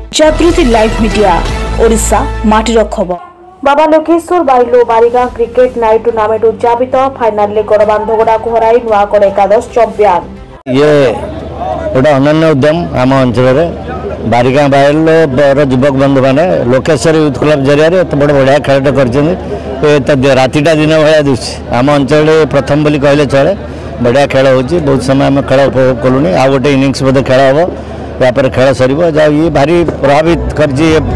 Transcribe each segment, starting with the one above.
जागृति live media Odisha माटीर खबर। Baba Lokeshwar Bailo Barigan cricket night tournament उद्यापित फाइनाल में गड़बांधगड़ा को हराई नुआगढ़ एकादश चैंपियन। ये गोटे अनन्य उद्यम आम अंचल बारिगां बाइल युवक बंधु मैंने लोकेश्वर यूथ क्लब जरिए बड़े बढ़िया खेलटे कर रातिटा दिन भाया दिशा आम अंचल प्रथम बोली कहले चले बढ़िया खेल हो बहुत समय आम खेल उपभोग कलुनी आ गोटे इनिंग्स बोधे खेल हम यापर खेल सर ये भारी प्रभावित कर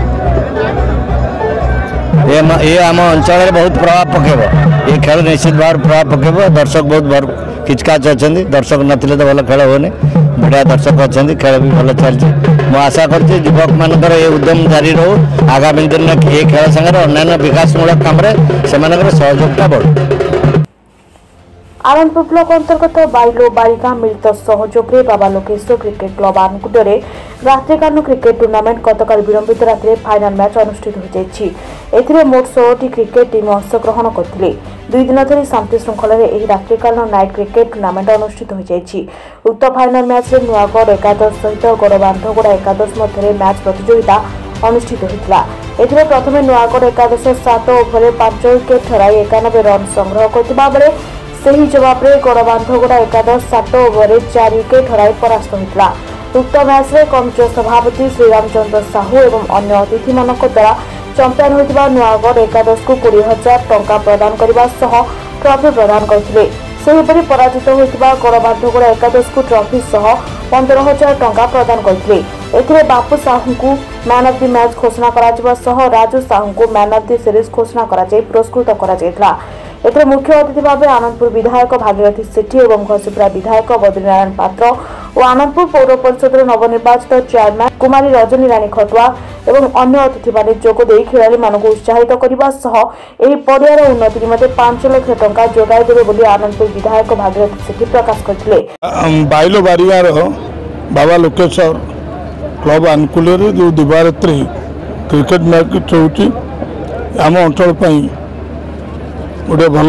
आम अंचल बहुत प्रभाव पकेब ये खेल निश्चित भाव प्रभाव पकेब। दर्शक बहुत किचकाच अच्छा दर्शक नथिले तो भल खेल होनी बढ़िया दर्शक अच्छा खेल भी भल चलती मु आशा कर युवक मानकर ये उद्यम जारी रो आगामी दिन में ये खेल संगे अन्य विकासमूलक काम से सहयोगता बढ़। आनंदपुर ब्लॉक अंतर्गत बाइलो बारिगां मिलित सहयोग में बाबा लोकेश्वर क्रिकेट क्लब आनकुडे रात्रिकाल क्रिकेट टूर्नामेंट गतकाल विलंबित राति फाइनाल मैच अनुष्ठित हो मोट 16 क्रिकेट टीम अंशग्रहण करते। 2 दिन धरी शांति श्रृंखला रात्रिकाल नाइट क्रिकेट टूर्नामेंट अनुष्ठित हो उक्त फाइनाल मैच में नुआगढ़ एकादश सहित गड़बांधगड़ा एकादश मध्य मैच प्रतियोगिता अनुष्ठित होता। प्रथम नुआगढ़ एकादश 7 ओभर 5 विकेट हराई 91 रन संग्रह करथिबा बेले सही जवाब रे गड़बांधगड़ा एकादश 7 ओभर 4 विकेट हराई परास्त होता। उक्त मैच में कमिटीर सभापति श्रीरामचंद्र साहू एवं अन्य अतिथि मानक द्वारा चैंपियन होता नुआगढ़ एकादश को 20,000 टंका प्रदान करने सह ट्रॉफी प्रदान करते। सेहीपरि पराजित होता गड़बांधगड़ा एकादश को ट्रॉफी सह 15,000 टंका प्रदान करते। एथिरे बापू साहू को मैन ऑफ द मैच घोषणा करा सह राजू साहू को मैन ऑफ द सीरीज घोषणा करा पुरस्कृत करा। एथे मुख्य अतिथि भाव आनंदपुर विधायक भागीरथी सेठी और घसीपुरा विधायक बद्रीनारायण पात्र और आनंदपुर पौर परिषद नवनिर्वाचित चेयरमैन कुमारी रजनी रानी खटुआ और अन्य अतिथि मैंने जोगदे खेलाड़ी मानक उत्साहित करने पड़ियार उन्नति निमते 5 लाख टंका जोगाई देवे बोली आनंदपुर विधायक भागीरथी सेठी प्रकाश करथिले। बाइलो बारिगार बाबा लोकेश्वर क्लब आनकुल जो दिवारात्रि क्रिकेट मैच होती आम अंचल गोटे भल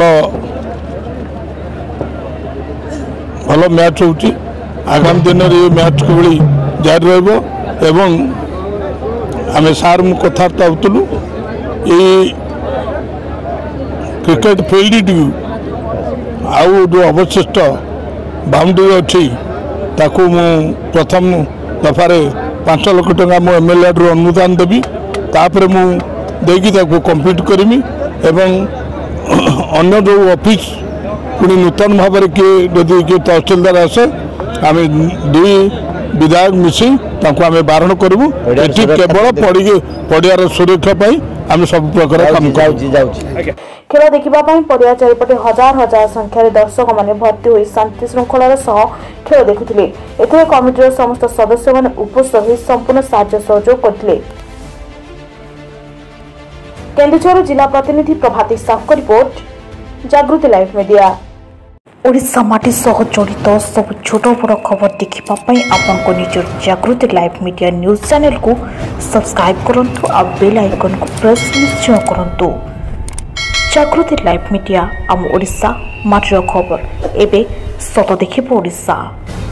मैच होती आगामी दिन में ये मैच किभली जारी रही आम सार मु कथबार्ता होलु ये क्रिकेट फील्ड आउ जो अवशिष्ट बाउंड्री अच्छी ताकू मु प्रथम दफारे 5 लाख टंका मो एमएलए अनुदान देवी तापर मु देकी कंप्लीट करमी एवं अन्य जो ऑफिस पुणी नूतन भाव किए किए तहसीलदार आसे आम 2 विधायक मिसी आम बारण करूँ केवल पड़ियार सुरक्षा आम सब प्रकार काम खेल देखा पड़िया चारिपटे हजार हजार संख्यार दर्शक मैंने भर्ती हो शांति श्रृंखलार सह खेल देखुले। कमिटीर समस्त सदस्य मैंने उपस्थित संपूर्ण साहाय्य सहयोग करते। केन्दुझर जिला प्रतिनिधि प्रभाती साहू का रिपोर्ट जागृति लाइव मीडिया। ओडिशा माटी सह जड़ित सब छोट बड़ खबर देखिपाई आपको निजर Jagruti live media news channel को सब्सक्राइब करंतु आ बेल आइकन को प्रेस निश्चय करंतु। जागृति लाइव मीडिया आम ओडिशा माटीर खबर एबे सत देखिबो ओडिशा।